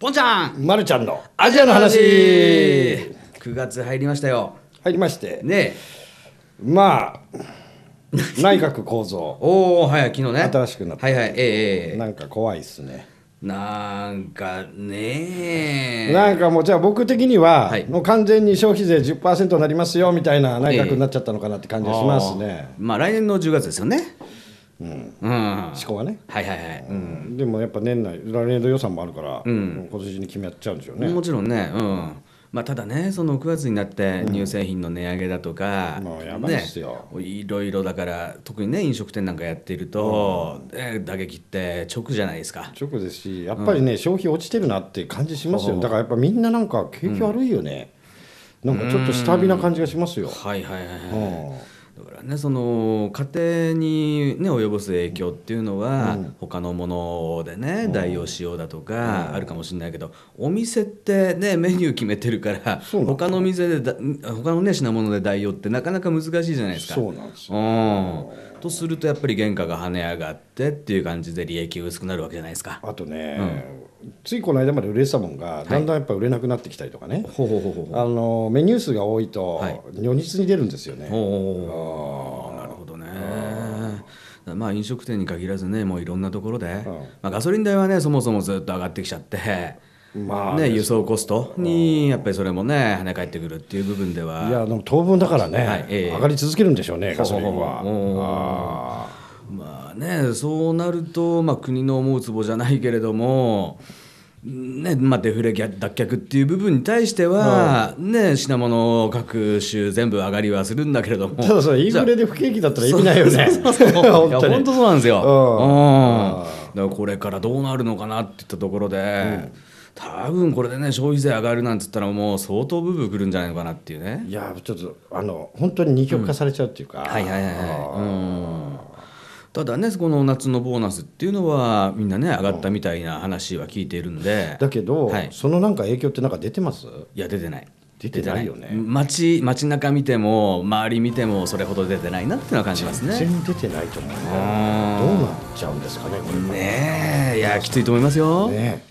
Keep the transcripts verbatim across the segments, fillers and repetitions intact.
ポンちゃん、 まるちゃんのアジアの話。くがつ入りましたよ。 入りましてねまあ内閣構造おお、はい、昨日ね。 新しくなって、 はいはい、ええええ。 なんか怖いっすね。 なんかねなんかもうじゃあ僕的には、 はいもう完全に消費税 じゅっパーセント になりますよみたいな内閣になっちゃったのかなって感じがしますね。 あーまあ来年のじゅうがつですよね。 うんうん。は思考はね、 いはいはい。うんでもやっぱ年内来年度予算もあるから、 ん今年中に決めちゃうんでしょうね。 もちろんね、うんまあ、ただね、そのくがつになって乳製品の値上げだとか、 もうやばいっすよね、いろいろだから特にね飲食店なんかやっていると、ね、打撃って直じゃないですか。 直ですし、やっぱりね、消費落ちてるなって感じしますよ。だからやっぱみんななんか景気悪いよね、なんかちょっと下火な感じがしますよ。 はいはいはいはい、 うんだからね、その家庭に、ね、及ぼす影響っていうのは、他のものでね代用しようだとかあるかもしれないけど、お店ってねメニュー決めてるからそうなんだ他の店でだ他のね品物で代用ってなかなか難しいじゃないですか。 そうなんですよ。 うんとするとやっぱり原価が跳ね上がってっていう感じで利益が薄くなるわけじゃないですか。 あとね、ついこの間まで売れてたもんがだんだんやっぱ売れなくなってきたりとかね、 ほうほうほうほうあのメニュー数が多いとはい如実に出るんですよね。 ほうなるほどね。まあ飲食店に限らずね、もういろんなところで、まあ、ガソリン代はねそもそもずっと上がってきちゃって、 まあね、輸送コストにやっぱりそれもね跳ね返ってくるっていう部分では、 いやでも当分だからね、 はいええ上がり続けるんでしょうね、ガソリンほうほうほうほうは。あまあねそうなると、まあ、国の思うつぼじゃないけれども、ねまあ、デフレ脱却っていう部分に対しては、ね、品物各種全部上がりはするんだけれども、 ーただそれインフレで不景気だったら意味ないよね。 そうそうそういや本当に本当そうなんですよ。 うんうんだからこれからどうなるのかなっていったところで、多分これでね消費税上がるなんて言ったらもう相当ブーブーくるんじゃないのかなっていうね。 いやちょっとあの本当に二極化されちゃうっていうか、 はいはいはいはい。うんただねこの夏のボーナスっていうのはみんなね上がったみたいな話は聞いているんで、 だけど、 はいそのなんか影響ってなんか出てます？ いや出てない出てないよね。 街街中見ても周り見てもそれほど出てないなっていうのは感じますね。 全然出てないと思うね。 うんどうなっちゃうんですかねこれ。 ねえいやきついと思いますよ。 ね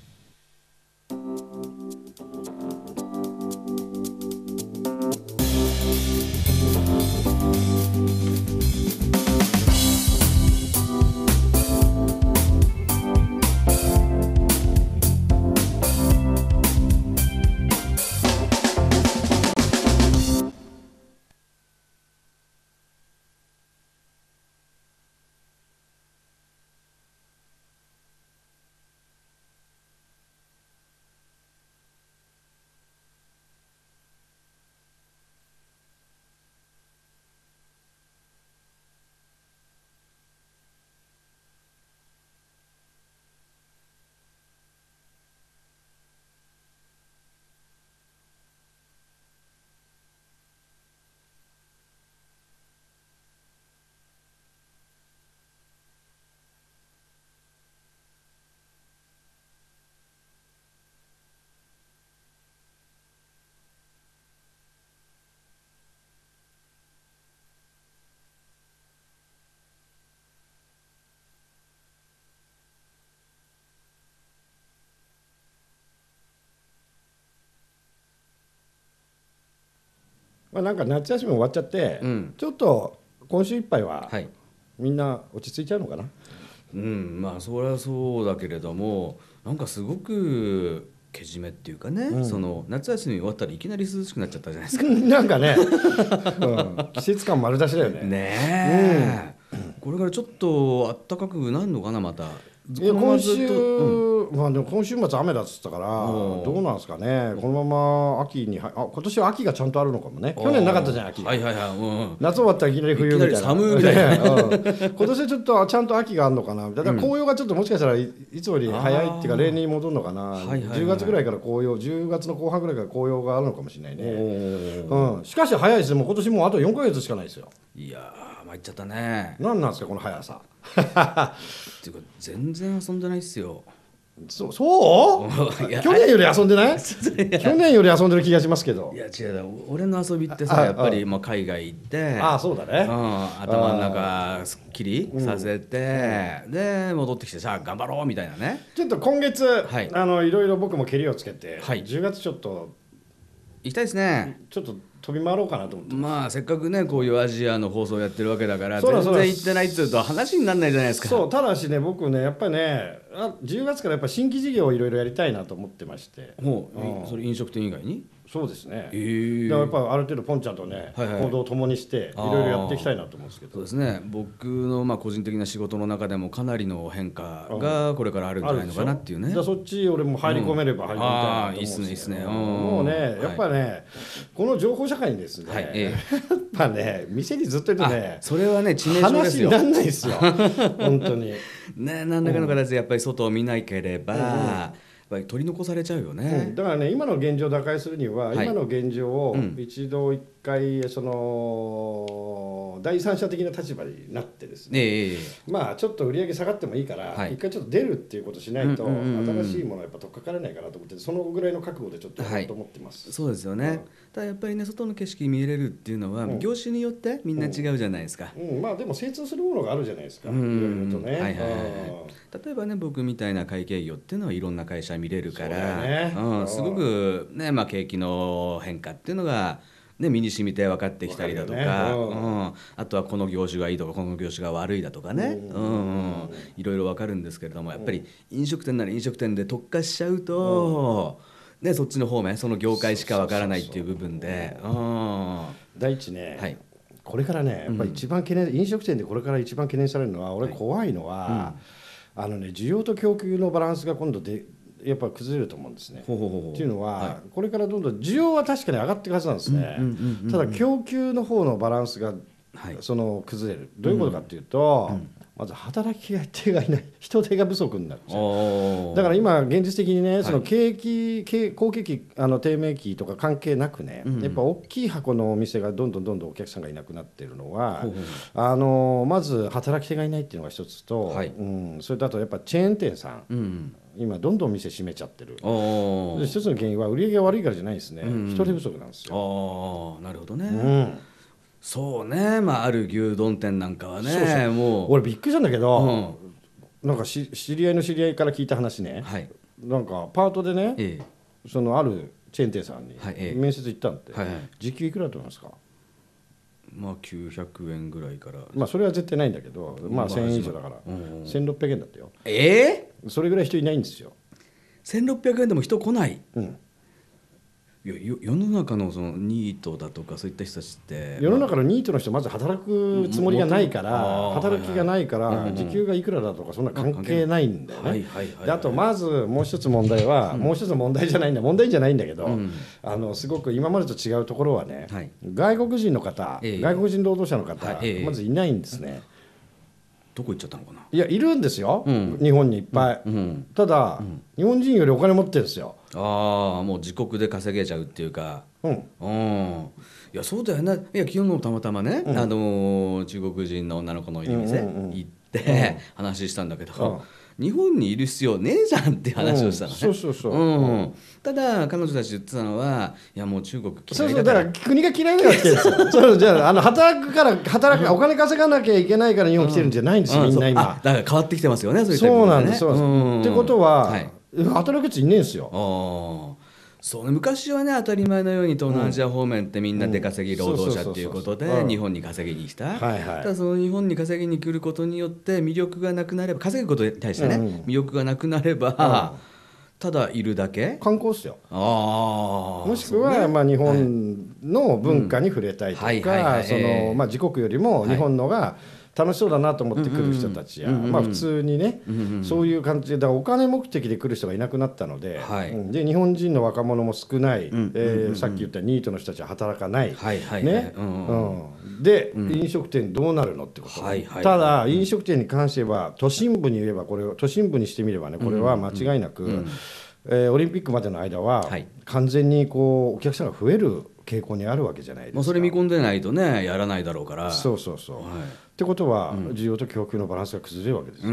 まあ、なんか夏休み終わっちゃって、 んちょっと今週いっぱいははいみんな落ち着いちゃうのかな。 うんまあそれはそうだけれどもなんかすごくけじめっていうかね、その夏休み終わったらいきなり涼しくなっちゃったじゃないですか。 なんかね、うん、季節感丸出しだよね。 ねえ、これからちょっと暖かくなるのかなまた。 いやこのまま今週、 ずっとうんまあでも今週末雨だっつったからどうなんですかね。このまま秋にはあ今年は秋がちゃんとあるのかもね。去年なかったじゃん秋。 はいはいはい、うん夏終わったらいきなり冬みたいな。 いきなり寒いみたいなねうん今年はちょっとちゃんと秋があるのかな。だから紅葉がちょっともしかしたらいいつもより早いっていうか例年に戻るのかな。 はいはいはいじゅうがつぐらいから紅葉、じゅうがつの後半ぐらいから紅葉があるのかもしれないね。 おうん、しかし早いですね。もう今年もうあとよんかげつしかないですよ。 いやー参っちゃったね。 何なんですかこの速さ。 っていうか全然遊んでないっすよ。 そそういや去年より遊んでない去年より遊んでる気がしますけど。 いや違う、俺の遊びってさあやっぱりあまあ海外行ってああそうだね、 うん頭の中すっきりさせて、で戻ってきてさあ頑張ろうみたいなね。 ちょっと今月、 はいあのいろいろ僕も蹴りをつけて、 はいじゅうがつちょっと行きたいですね。 ちょっと飛び回ろうかなと思って。 まあせっかくねこういうアジアの放送やってるわけだから全そうだそうだ然行ってないっていうと話にならないじゃないですか。 そうただしね僕ねやっぱりねあじゅうがつからやっぱ新規事業をいろいろやりたいなと思ってまして。 もう、 うんそれ飲食店以外に。 そうですね、 えーだからやっぱある程度ポンちゃんとね、 はいはい行動を共にしていあーろいろやっていきたいなと思うんですけど。 そうですね、僕のまあ個人的な仕事の中でもかなりの変化がこれからあるんじゃないのかなっていうね。 だからそっち俺も入り込めれば入り込みたいなと思うんですよ、 うんあーいいっすねいいっすねうんもうねやっぱね、この情報社会にですね、 はいえやっぱね店にずっといるとねあそれはね致命傷ですよ。 話にならないですよ本当に、 ね、何らかの形でやっぱり外を見なければ、やっぱり取り残されちゃうようんね。 だからね今の現状を打開するには、 はい今の現状をうん一度一回その第三者的な立場になってですね、 ええまあちょっと売り上げ下がってもいいから、 はい一回ちょっと出るっていうことしないと、 うんうんうんうん新しいものはやっぱ取っかからないかなと思ってそのぐらいの覚悟でちょっとやろうと思ってます、 そうですよね、 うんただやっぱりね外の景色見れるっていうのは、 うん業種によってみんな違うじゃないですか。 うんまあでも精通するものがあるじゃないですか、いうんろいろとね、 はいはいはいうん例えばね僕みたいな会計業っていうのはいろんな会社見れるから、 そうだよねうん、すごくね、まあ、景気の変化っていうのが、ね、身に染みて分かってきたりだとか、 わかるよねうんあとはこの業種がいいとかこの業種が悪いだとかね、 ううんんうんいろいろ分かるんですけれどもやっぱり飲食店なら飲食店で特化しちゃうと、ね、そっちの方面その業界しか分からないっていう部分で。うん第一ね、 はいこれからねやっぱり一番懸念、飲食店でこれから一番懸念されるのは俺怖いのは、あのね需要と供給のバランスが今度でやっぱ崩れると思うんですね。 ほうほうほうほうっていうのは、 はこれからどんどん需要は確かに上がっていくはずなんですね、 うんうんうんうんただ供給の方のバランスがはいその崩れるどういうことかっていうと、まず働き手がいない人手が不足になっちゃう。 おーだから今現実的にね、 いその景気、景好景気あの低迷期とか関係なくね、 うんやっぱ大きい箱のお店がどんどんどんどんお客さんがいなくなっているのは、 ほうほうあのまず働き手がいないっていうのが一つと、 はいうん、それとあとやっぱチェーン店さん、 うん今どんどん店閉めちゃってる。 おーで一つの原因は売り上げが悪いからじゃないですね、 うん人手不足なんですよ。 ああなるほどね、 うん、 そうね、まあ、ある牛丼店なんかはねそうそうもう俺びっくりしたんだけど、なんかし知り合いの知り合いから聞いた話ね、 はいなんかパートでね、 えそのあるチェーン店さんにはいええ面接行ったんって、 はいはい時給いくらだと思いますか？ えまあきゅうひゃくえんぐらいからまあそれは絶対ないんだけど、まあまあせんえん以上だからうんうんせんろっぴゃくえんだったよ。 ええそれぐらい人いないんですよ。 せんろっぴゃくえんでも人来ない。 うん、 いやよ世の中のそのニートだとかそういった人たちって世の中のニートの人まず働くつもりがないかうんら、 うん働きがないかはいはいら時給がいくらだとかそんな関係ないんだよね。 はいはいはいはいであとまずもう一つ問題は、もう一つの問題じゃないんだ問題じゃないんだけど、 うんあのすごく今までと違うところはね、 はい外国人の方、 ええ外国人労働者の方、 はいええまずいないんですね。 どこ行っちゃったのかな。 いやいるんですよ、 うん日本にいっぱい、 うん、 ただ、日本人よりお金持ってるんですよ。 ああもう自国で稼げちゃうっていうか。 うんうんいやそうだよね。いや昨日もたまたまね、 うんあのー中国人の女の子のいる店うんうんうん行って、話したんだけど、 うん日本にいる必要ねえじゃんっていう話をしたのね、 うんそうそうそううんただ彼女たち言ってたのはいやもう中国そうそう嫌いだかだからら国が嫌いだから来てるんですよそうじゃああの働くから働くお金稼がなきゃいけないから日本来てるんじゃないんですよ、 うんみんな今そうあだから変わってきてますよねそういったそうなん部分ですそうなんです、 うんってことは、 はい働くやついねえんですよ。 ああそうね、昔はね当たり前のように東南アジア方面ってみんな出稼ぎ労働者っていうことでうん日本に稼ぎに来た、 はいはいただその日本に稼ぎに来ることによって魅力がなくなれば稼ぐことに対してね、 うん魅力がなくなれば、ただいるだけ観光っすよ。 ああもしくは、 そうねまあ、日本の文化に触れたいとはいはいはいかそええのまあ自国よりも日本のが楽しそうだなと思ってくる人たちや、 うんうんうんまあ、普通にね、 うんうんそういう感じでだからお金目的で来る人がいなくなったので,、 はいうんで日本人の若者も少ない、 んえーうんうんうんさっき言ったニートの人たちは働かない、 はいはいはいねうんうんうんで、飲食店どうなるのってこと、 はいはいただ飲食店に関しては都心部に言えばこれを都心部にしてみればねこれは間違いなく、えーオリンピックまでの間は、 はい完全にこうお客さんが増える傾向にあるわけじゃないですか。 まあ、それ見込んでないとねやらないだろうから。 そうそうそう、 はい、 ってことは、うん、需要と供給のバランスが崩れるわけですよ、うん、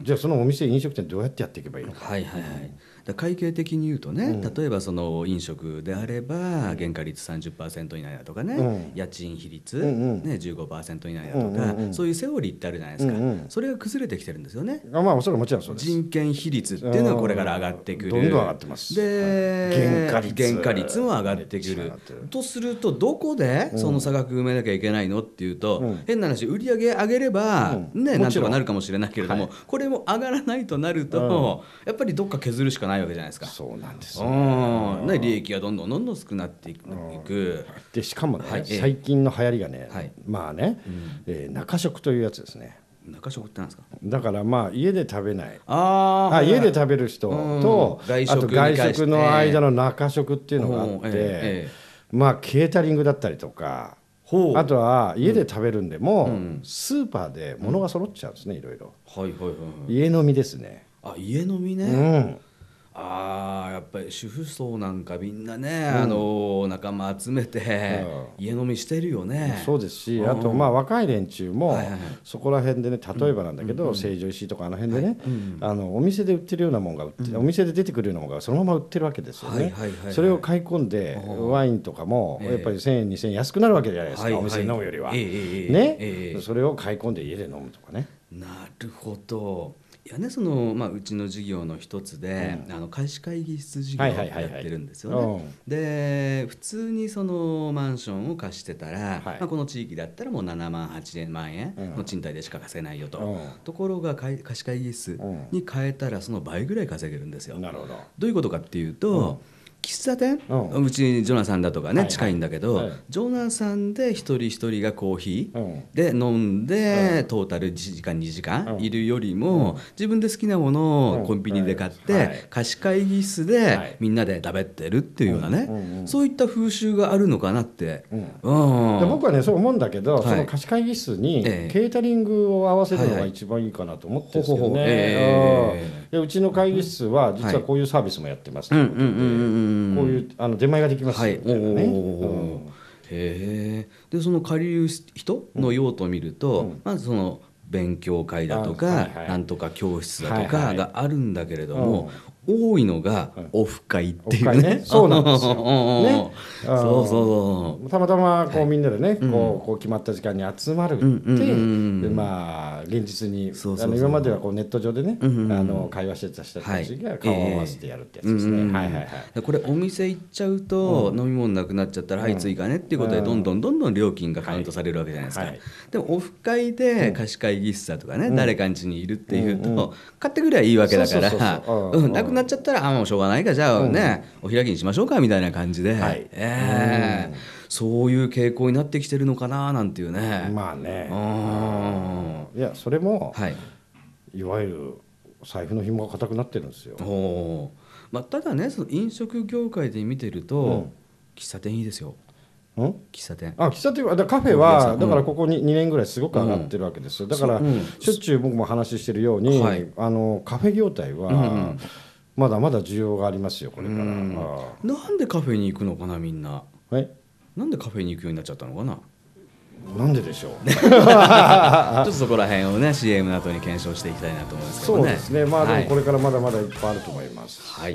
じゃあそのお店飲食店どうやってやっていけばいいのか。 はいはいはい、だ会計的に言うとね、うん、例えばその飲食であれば原価率 さんじゅっパーセント 以内だとかね、うん、家賃比率、うんうんね、じゅうごパーセント 以内だとか、うんうんうん、そういうセオリーってあるじゃないですか、うんうん、それが崩れてきてるんですよね。 あ、まあ、それはもちろんそうです。 人件比率っていうのはこれから上がってくる、 どんどん上がってます。 で、原価率原価率も上がってくるとすると、どこでその差額埋めなきゃいけないのっていうと、うん、変な話売り上げ上げれば、うんね、なんとかなるかもしれないけれども、はい、これも上がらないとなると、うん、やっぱりどっか削るしかないわけじゃないですか。 そうなんですね。 ね、利益がどんどんどんどん少なくなっていく。 でしかもね、はい、最近の流行りがね、はい、まあね、うん、えー、中食というやつですね。 中食ってなんですか。 だからまあ家で食べない、 ああ家で食べる人と、 うん、 あと外食の間の中食っていうのがあって、ええ、まあケータリングだったりとか、あとは家で食べるんでも、うん、スーパーで物が揃っちゃうんですね、いろいろ。 はいはいはいはい、 家飲みですね。 あ、家飲みね、 うん、 あーやっぱり主婦層なんかみんなね、うん、あの仲間集めて家飲みしてるよね。 そうですし、あとまあ若い連中もそこら辺でね、例えばなんだけど成城石井とかあの辺でね、あのお店で売ってるようなものが売って、お店で出てくるようなものがそのまま売ってるわけですよね。それを買い込んでワインとかもやっぱりせんえんにせんえん安くなるわけじゃないですか、お店で飲むよりはね。それを買い込んで家で飲むとかね。 なるほど。いやね、そのまあ、うちの事業の一つで、うん、あの貸し会議室事業をやってるんですよね。で普通にそのマンションを貸してたら、はい、まあ、この地域だったらもうななまんはちまんえんの賃貸でしか貸せないよと、うん、ところが貸し会議室に変えたらその倍ぐらい稼げるんですよ。 なるほど。 どういうことかっていうと、うん、喫茶店、うん、うちジョナサンだとかね、はいはい、近いんだけど、はい、ジョナサンで一人一人がコーヒーで飲んで、うん、トータルいちじかんにじかんいるよりも、うん、自分で好きなものをコンビニで買って、うん、はい、貸し会議室でみんなで食べてるっていうようなね、うん、そういった風習があるのかなって、 うんうん、で僕はねそう思うんだけど、はい、その貸し会議室にケータリングを合わせるのが一番いいかなと思ってるんですけどね。えー、うちの会議室は実はこういうサービスもやってますので、こういうあの出前ができますみたいなね。 へえ。でその借りる人の用途を見ると、うん、まずその勉強会だとか、はいはい、なんとか教室だとかがあるんだけれども、はいはい、多いのがオフ会っていうね。ね、 そうなんですよ。ね、 そうそうそう。 たまたまこう、はい、みんなでね、こう、こう決まった時間に集まるって、うんでまあ現実にあの今まではこうネット上でね、うんうん、あの会話してた人たちが顔を合わせてやるってやつですね。はいはいはい。 これお店行っちゃうと、うん、飲み物なくなっちゃったら、うん、はい追加ねっていうことでどんどんどんどん料金がカウントされるわけじゃないですか。はいはい、でもオフ会で貸し会議室だとかね、うん、誰かん家にいるっていうと、うんうん、買ってくりゃいいわけだから、なくなっちゃったらあもうしょうがないかじゃあね、うん、お開きにしましょうかみたいな感じで、はい、えー、そういう傾向になってきてるのかななんていうね。 まあね、いやそれも、はい、いわゆる財布の紐が固くなってるんですよ。 お、まあ、ただねその飲食業界で見てると、うん、喫茶店いいですよ。 ん喫茶店、 あ喫茶店はだカフェはだからここににねんぐらいすごく上がってるわけですよ。だからしょっちゅう僕も話してるように、はい、あのカフェ業態は、うん、まだまだ需要がありますよこれから。うん、 なんでカフェに行くのかなみんな。 はい、 なんでカフェに行くようになっちゃったのかな。 なんででしょう。 ちょっとそこら辺をね シーエム の後に検証していきたいなと思いますけどね。 そうですね。まあでもこれからまだまだいっぱいあると思います。 はい。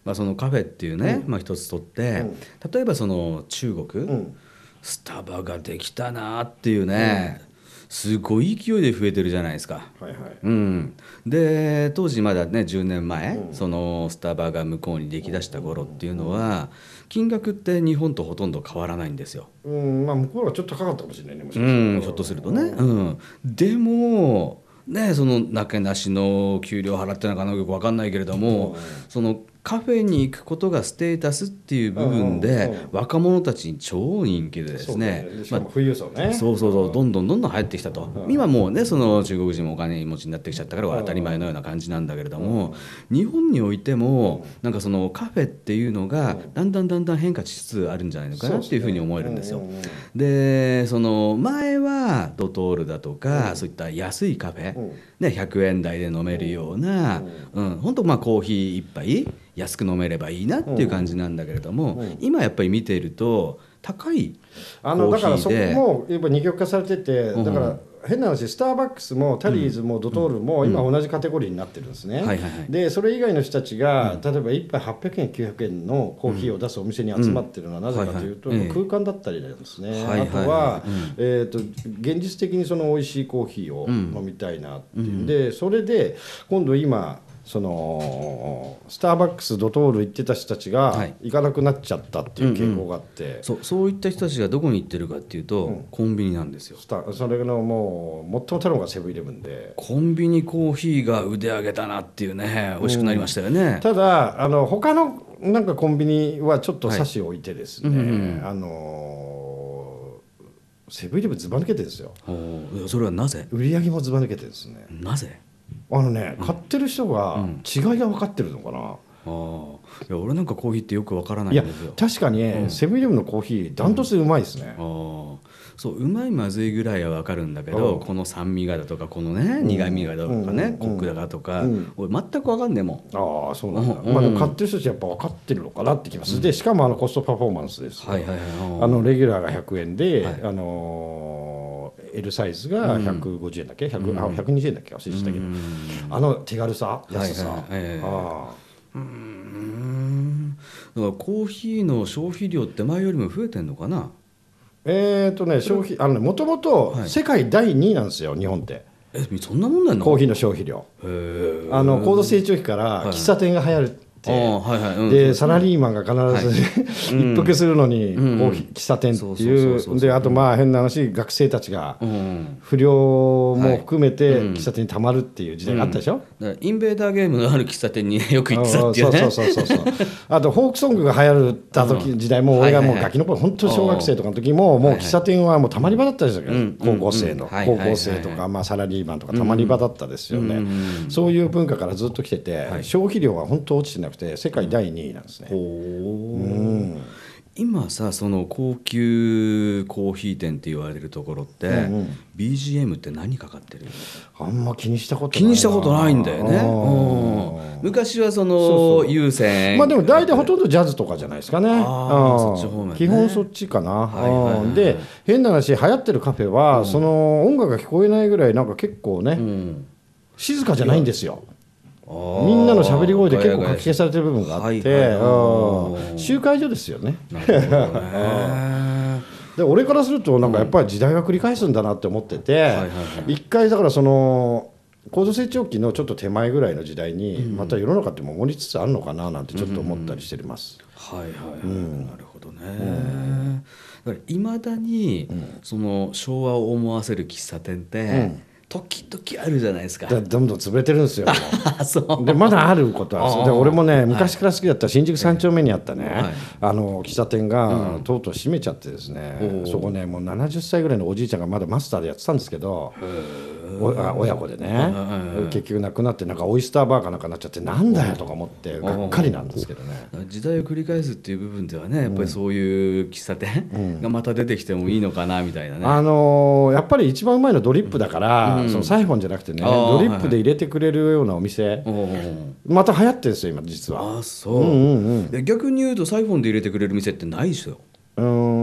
まあ、そのカフェっていうね、うん、まあ、一つとって、うん、例えばその中国、うん、スタバができたなっていうね、うん、すごい勢いで増えてるじゃないですか、 はいはい、 うん、で当時まだねじゅうねんまえ、うん、そのスタバが向こうにできだした頃っていうのは金額って日本とほとんど変わらないんですよ、 うん、まあ、向こうはちょっと高かったかもしれないね、もしかしたら、うん、ひょっとするとね、うん、でもね、そのなけなしの給料払ってるのかなよく分かんないけれども、うん、そのカフェに行くことがステータスっていう部分で、うんうんうん、若者たちに超人気でですね、 しかも富裕層ね、 まあ、そうそうそうどんどんどんどん入ってきたと、うん、今もうねその中国人もお金持ちになってきちゃったから当たり前のような感じなんだけれども、うん、日本においてもなんかそのカフェっていうのがだんだんだんだん変化しつつあるんじゃないのかなっていうふうに思えるんですよ。でその前はドトールだとか、うん、そういった安いカフェ、うんね、ひゃくえん台で飲めるような、うんうん、本当まあコーヒー一杯安く飲めればいいなっていう感じなんだけれども、うんうん、今やっぱり見ていると高いコーヒーであのだからそこもやっぱ二極化されてて、だから変な話スターバックスもタリーズもドトールも今同じカテゴリーになってるんですね、うんはいはいはい、でそれ以外の人たちが、うん、例えばいっぱいはっぴゃくえんきゅうひゃくえんのコーヒーを出すお店に集まってるのはなぜかというと、うんはいはい、空間だったりなんですね、はいはい、あとは、うんえー、と現実的にその美味しいコーヒーを飲みたいなっていうんで、それで今度今そのスターバックスドトール行ってた人たちが行かなくなっちゃったっていう傾向があって、うんうん、 そう、そういった人たちがどこに行ってるかっていうと、うん、コンビニなんですよ。 スタそれのもう最もたるのがセブンイレブンでコンビニコーヒーが腕上げたなっていうね美味しくなりましたよね、うん、 ただあの他のなんかコンビニはちょっと差し置いてですね、はいうんうん、あのセブンイレブンずば抜けてるんですよ。 それはなぜ？ 売り上げもずば抜けてるんですね。 なぜ？ あのね、うん、買ってる人が違いが分かってるのかな、うん、 あいや俺なんかコーヒーってよく分からないんですよ。 いや確かに、うん、セブンイレブンのコーヒーダントツでうまいですね、 うん、あそううまいまずいぐらいは分かるんだけど、うん、この酸味がだとかこのね苦味がだとかね、うん、コクだとか、うん、俺全く分かんねえもん。 ああそうなんだ、うんまあ、でも買ってる人たちやっぱ分かってるのかなってきます、うん、でしかもあのコストパフォーマンスです、はいはいはい、あのレギュラーがひゃくえんで、はい、あのー、L サイズがひゃくごじゅうえんだっけ、うん、あひゃくにじゅうえんだっけ忘れてたけど、うん、あの手軽さ安さ、はいはいはい、あうーんだからコーヒーの消費量って前よりも増えてんのかな。 えーとね消費あのねもともと世界だいにいなんですよ日本って。 えそんなもんなんの？ コーヒーの消費量。へあの高度成長期から喫茶店が流行る、でサラリーマンが必ず、はい、一服するのに、うん、コーヒー喫茶店っていうであとまあ変な話学生たちが不良も含めて喫茶店にたまるっていう時代があったでしょ、 うんうん、インベーダーゲームのある喫茶店によく行ってたっていうね。 そうそうそうそうあとフォークソングが流行った時、うん、時代も俺がもうガキの頃本当小学生とかの時ももう喫茶店はもうたまり場だったですよ、うん、高校生の、うん、高校生とか、まあ、サラリーマンとかたまり場だったですよね、うん、そういう文化からずっと来てて、はい、消費量は本当落ちてなくて世界だいにいなんですね。ほう、うん今さその高級コーヒー店って言われるところって、うんうん、ビージーエム って何かかってる？ あんま気にしたことない。 気にしたことないんだよね。昔はその有線まあでも大体ほとんどジャズとかじゃないですかね。あそっち方面ね、基本そっちかな、はいはいはいはい、で変な話流行ってるカフェは、うん、その音楽が聞こえないぐらいなんか結構ね、うん、静かじゃないんですよ。みんなの喋り声で結構かき消されてる部分があって、はいはい、集会所ですよね。なるほどねで俺からするとなんかやっぱり時代が繰り返すんだなって思ってて、うん、一回だからその高度成長期のちょっと手前ぐらいの時代にまた世の中って戻りつつあるのかななんてちょっと思ったりしてます。 はいはいはい、うん、なるほどね、うん、だからいまだにその昭和を思わせる喫茶店って、うん時々あるじゃないですか。 どんどん潰れてるんですよそうでまだあることはで俺もね昔から好きだった新宿三丁目にあったね、はい、あの喫茶店がとうとう閉めちゃってですね、うん、そこねもうななじゅっさいぐらいのおじいちゃんがまだマスターでやってたんですけどおあ親子でね結局亡くなってなんかオイスターバーかなんかになっちゃってなんだよとか思ってがっかりなんですけどね。 時代を繰り返すっていう部分ではねやっぱりそういう喫茶店がまた出てきてもいいのかなみたいなね、 うん、あのー、やっぱり一番うまいのドリップだから、うん、そのサイフォンじゃなくてねドリップで入れてくれるようなお店、はいはい、また流行ってるんですよ今実は。 あそう、うんうんうん、逆に言うとサイフォンで入れてくれる店ってないですよ。 うーん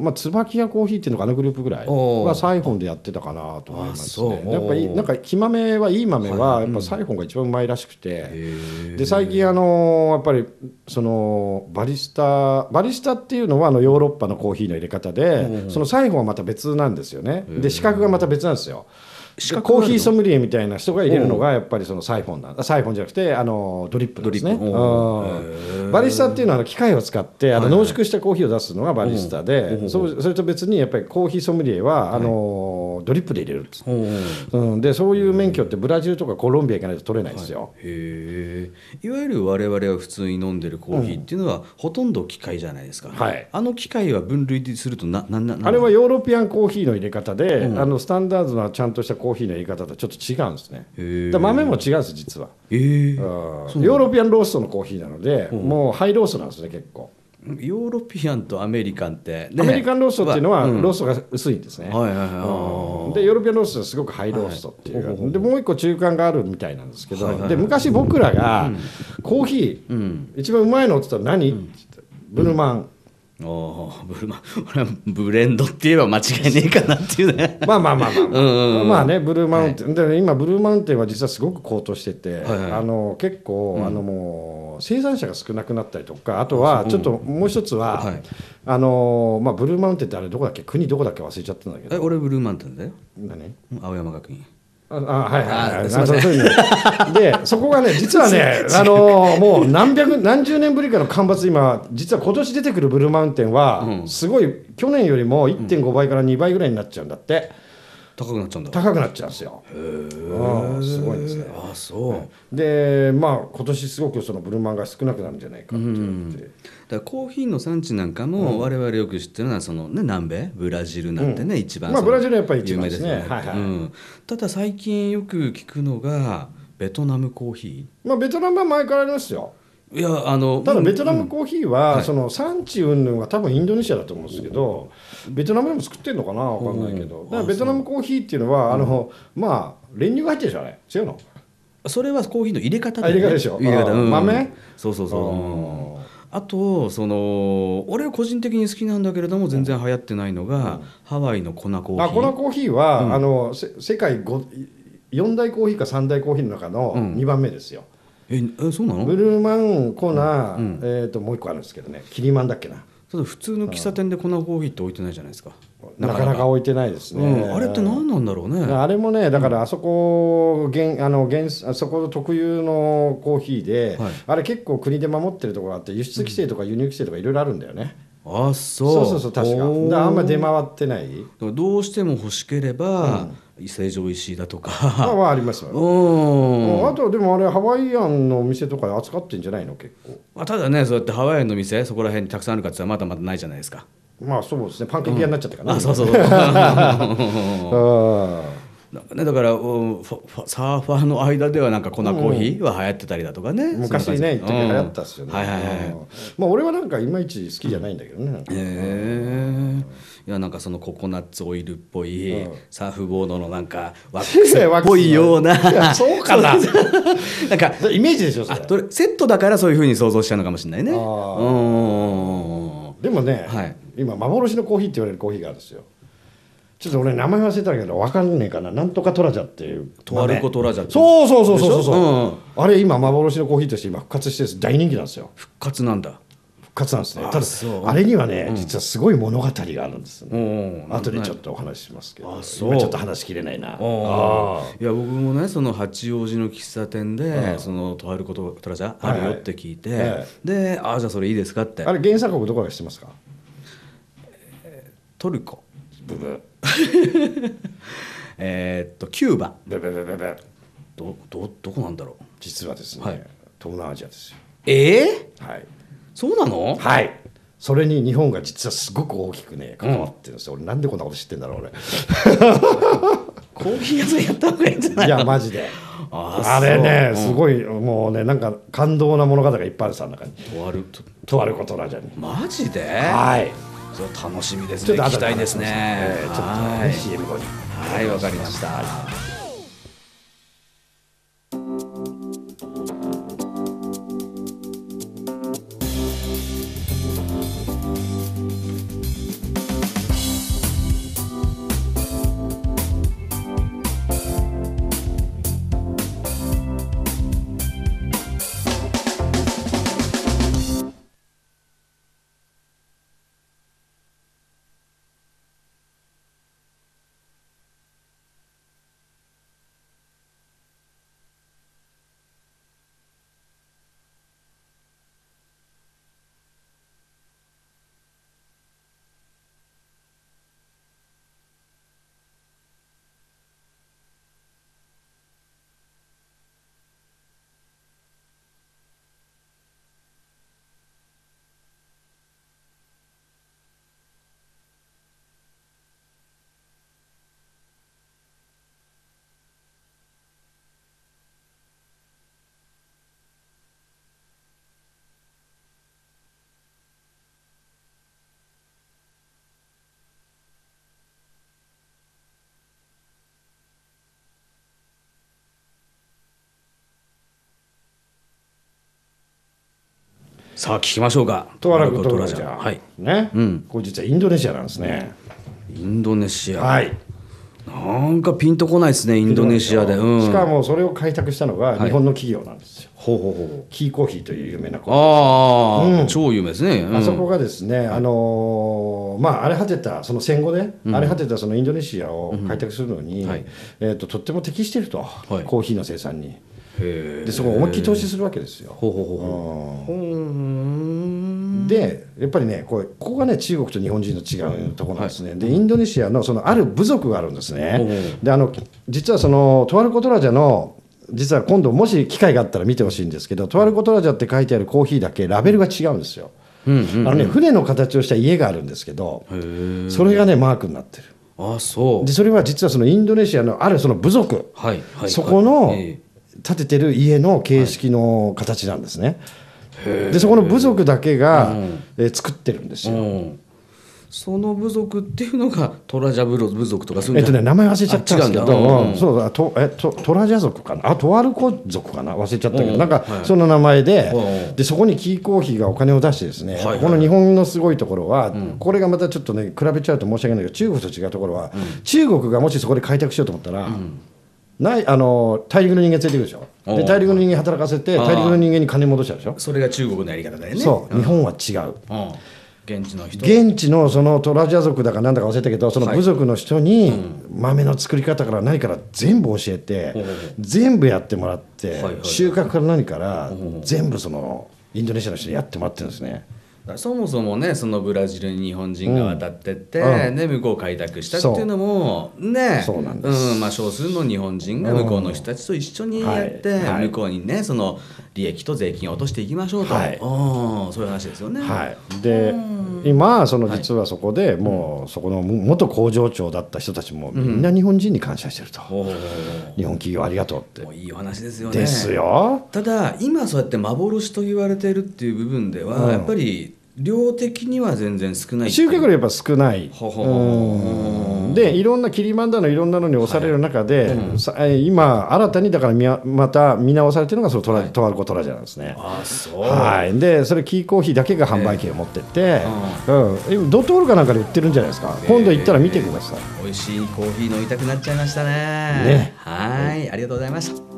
まあ、椿屋コーヒーっていうのがあのグループぐらいはサイフォンでやってたかなと思いますね。やっぱりなんか木豆はいい豆はやっぱサイフォンが一番うまいらしくて、で最近あのやっぱりそのバリスタバリスタっていうのはあのヨーロッパのコーヒーの入れ方で、そのサイフォンはまた別なんですよね。で資格がまた別なんですよ。コーヒーソムリエみたいな人が入れるのがやっぱりそのサイフォンなんサイフォンじゃなくてあのドリップなんですね。バリスタっていうのは機械を使ってあの濃縮したコーヒーを出すのがバリスタで、それと別にやっぱりコーヒーソムリエはあのドリップで入れるんです。うん、でそういう免許ってブラジルとかコロンビア行かないと取れないですよ。 へえ。いわゆる我々は普通に飲んでるコーヒーっていうのはほとんど機械じゃないですか。はい、あの機械は分類するとなななあれはヨーロピアンコーヒーの入れ方で、あのスタンダードなちゃんとしたコーヒーの入れ方とちょっと違うんですね。だ豆も違うんです実は。ヨーロピアンローストのコーヒーなので、もうハイローストなんですね結構。 ヨーロピアンとアメリカンって、 ね、アメリカンローストっていうのはローストが薄いんですね。でヨーロピアンローストはすごくハイローストっていう、はい、でもう一個中間があるみたいなんですけど、はいはいはい、で昔僕らがコーヒー、うん、一番うまいのって言ったら何、うん、ブルマン、 おブルマン俺はブレンドって言えば間違いねえかなっていうねまあまあまあまあまあ、うんうん、まあねブルーマウンテン、はい、で今ブルーマウンテンは実はすごく高騰してて、はいはい、あの結構、うん、あのもう生産者が少なくなったりとかあとはちょっともう一つは、はい、あのまあ、ブルーマウンテンってあれどこだっけ国どこだっけ忘れちゃったんだけどえ俺ブルーマウンテンだよ。 何青山学院ああはいはいはい、そうそういうのでそこがね実はねあのもう何百何十年ぶりかの干ばつ今実は今年出てくるブルーマウンテンは、うん、すごい去年よりも いってんご 倍からにばいぐらいになっちゃうんだって、 うん、高くなっちゃうんだ高くなっちゃうんですよ。へえすごいですね。 あそう、 でまあ今年すごくそのブルーマンが少なくなるんじゃないかって言われて、うん、 だからコーヒーの産地なんかも我々よく知ってるのはその、ね、南米ブラジルなんてね、うん、一番まあブラジルはやっぱり一番ですね。はいはい、うん、 ただ最近よく聞くのがベトナムコーヒー。まあベトナムは前からありますよ。 いやあのただベトナムコーヒーは、うん、その産地云々は多分インドネシアだと思うんですけど、ベトナムでも作ってるのかな分かんないけど、だからベトナムコーヒーっていうのはあの、うん、まあ練乳が入ってるじゃない違うのそれはコーヒーの入れ方だよね。入れ方でしょ。入れ方、うん、豆そうそうそう、うん、あとその俺は個人的に好きなんだけれども全然流行ってないのが、うん、ハワイの粉コーヒー。 あ粉コーヒーは、うん、あの世界よん大コーヒーかさん大コーヒーの中のにばんめですよ。 うん、ええそうなの？ ブルーマン粉、うん、えー、ともう一個あるんですけどねキリマンだっけな。 普通の喫茶店で粉コーヒーって置いてないじゃないですか。 なかなか置いてないですね、 うん、あれって何なんだろうね。 あれもねだからあそこ原あの原あそこ特有のコーヒーで、はい、あれ結構国で守ってるところがあって輸出規制とか輸入規制とかいろいろあるんだよね。 うん、あそうそうそうそう確かだからあんまり出回ってない。 どうしても欲しければ、うん、成城石井だとかはありますよ、ね、あとでもあれハワイアンのお店とかで扱ってんじゃないの結構。 まあ、ただねそうやってハワイアンの店そこら辺にたくさんあるかって言ったらまだまだないじゃないですか。 まあそうですねパンケーキ屋になっちゃったかな、うん、 あそうそうなんかね、だからサーファーの間ではなんか粉コーヒーは流行ってたりだとかね、 うん、昔ね一時流行ったっすよね、うんはいはいはい、まあ俺はなんかいまいち好きじゃないんだけどね。へえいやなんかそのココナッツオイルっぽい、うん、サーフボードのなんかワックスっぽいようなそうかななんかイメージでしょそれ。 あれセットだからそういうふうに想像しちゃうのかもしれないね。あでもね、はい、今幻のコーヒーって言われるコーヒーがあるんですよ。ちょっと俺名前忘れたけど分かんねえかななんとかトラジャっていうトワルコトラジャってそうそうそうそうそう、うん、あれ今幻のコーヒーとして今復活して大人気なんですよ。 復活なんだ。 復活なんですね。ただあれにはね、うん、実はすごい物語があるんですね、うん、後でちょっとお話ししますけど、あそう今ちょっと話しきれないな。あいや僕もねその八王子の喫茶店でそのトワルコトラジャあるよって聞いて、はいはい、であじゃあそれいいですかって。 あれ原産国どこか知ってますか？ トルコブブえっとキューバブブブブブど, ど, どこなんだろう。 実はですね、はい、東南アジアですよ。 えー、 はいそうなの？ はいそれに日本が実はすごく大きくね関わってるんですよ、うん、俺なんでこんなこと知ってんだろう俺コーヒー屋さんやった方がいいんじゃないの？ いやマジであ, あれね、うん、すごいもうねなんか感動な物語がいっぱいあるさ中にとあるととあることラジャにマジではいそれ楽しみですね。聞きたいですね、 えー、ちょっと、ね、はい、シーエム 後にはいわかりました。 さあ聞きましょうか。 トワラクトラジャー、 はいね、 うん、 これ実はインドネシアなんですね。 インドネシア、 はい、 なんかピンとこないですね、インドネシアで、うん、 しかもそれを開拓したのが日本の企業なんですよ、 はい、ほうほうほう、 キーコーヒーという有名なコーヒー、 ああ、 うん、 超有名ですね、うん、 あそこがですね、あのー、まあ荒れ果てたその戦後で、うん、荒れ果てたそのインドネシアを開拓するのに、うん、はい、えー、ととっても適していると、はい、コーヒーの生産に。でそこを思いっきり投資するわけですよ。ほうほうほうほう、うん、でやっぱりねこうここがね中国と日本人の違うところなんですね、はい、でインドネシアのそのある部族があるんですね。であの実はそのトワルコトラジャの実は今度もし機会があったら見てほしいんですけど、トワルコトラジャって書いてあるコーヒーだけラベルが違うんですよ。うんうんうん、あのね、船の形をした家があるんですけど、それがねマークになってる。 あ、そうでそれは実はそのインドネシアのあるその部族、はいはい、そこの、はい、建ててる家の形式の形なんですね、はい、でそこの部族だけが、うん、えー、作ってるんですよ、うん、 その部族っていうのがトラジャ部族とかするんえっとね名前忘れちゃったんですけど、 うん、 そうだとえとトラジャ族かなあトワルコ族かな忘れちゃったけど、うん、なんかその名前で、はい、でそこにキーコーヒーがお金を出してですね、はいはい、この日本のすごいところは、うん、これがまたちょっとね比べちゃうと申し訳ないけど中国と違うところは、うん、中国がもしそこで開拓しようと思ったら、うん、ないあの大陸の人間連れてくるでしょ。で大陸の人間働かせて大陸の人間に金戻しちゃうでしょ。 それが中国のやり方だよね。 そう、うん、日本は違う、 うん、現地の人現地のそのトラジャ族だかなんだか忘れたけどその部族の人に豆の作り方から何から全部教えて、うん、全部やってもらって、はいはいはい、収穫から何から全部そのインドネシアの人にやってもらってるんですね。 そもそもねそのブラジルに日本人が渡ってって、うんね、向こうを開拓したっていうのもね、 そうなんです、 うん、まあ、少数の日本人が向こうの人たちと一緒にやって、うん、はい、向こうにねその利益と税金を落としていきましょうと、はい、そういう話ですよね。 はい、で今その実はそこでもうそこの元工場長だった人たちもみんな日本人に感謝してると、うん、日本企業ありがとうって。 もういいお話ですよね。 ですよ。 ただ今そうやって幻と言われているっていう部分では、うん、やっぱり量的には全然少ない収穫量やっぱ少ない。ほほほでいろんなキリマンダのいろんなのに押される中で、はい、うん、今新たにだからまた見直されてるのがそのトラ、はい、トワルコトラジャなんですね。 あ、そう、 はい、でそれキーコーヒーだけが販売権を持ってて、うん、ドトールかなんかで売ってるんじゃないですか。今度行ったら見てください。 美味しいコーヒー飲みたくなっちゃいましたね。 ね、 はい、ありがとうございました。